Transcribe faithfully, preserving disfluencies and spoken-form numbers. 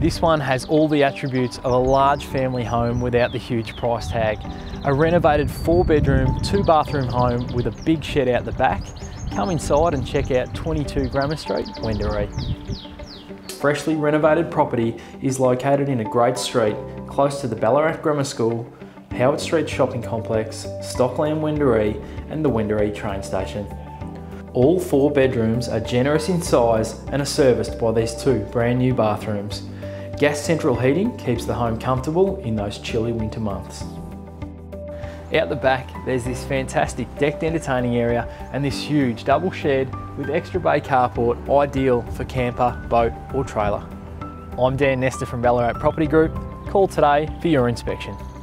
This one has all the attributes of a large family home without the huge price tag. A renovated four bedroom, two bathroom home with a big shed out the back. Come inside and check out twenty-two Grammar Street, Wendouree. Freshly renovated property is located in a great street close to the Ballarat Grammar School, Howitt Street Shopping Complex, Stockland Wendouree and the Wendouree train station. All four bedrooms are generous in size and are serviced by these two brand new bathrooms. Gas central heating keeps the home comfortable in those chilly winter months. Out the back, there's this fantastic decked entertaining area and this huge double shed with extra bay carport, ideal for camper, boat or trailer. I'm Nestor from Ballarat Property Group. Call today for your inspection.